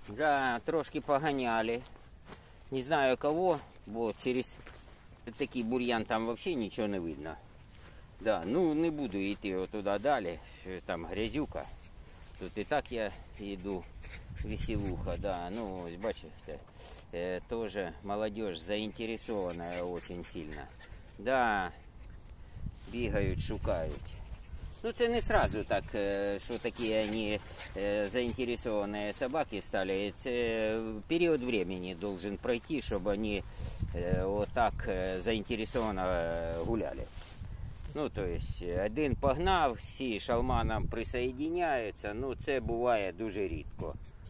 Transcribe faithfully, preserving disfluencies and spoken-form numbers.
Да, трошки поганяли. Не знаю кого, бо через такий бур'ян там взагалі нічого не видно. Да, ну не буду йти туди далі, там грязюка. Тут і так я йду, веселуха, да. Ну, ось бачите, э, тоже молодежь заинтересованная очень сильно. Да, бігають, шукають. Ну, це не сразу так, що такі вони заинтересованные собаки стали. Це період времени должен пройти, щоб вони вот так заинтересованно гуляли. Ну, то есть, один погнав, всі шалманом присоединяються, ну, це буває дуже рідко.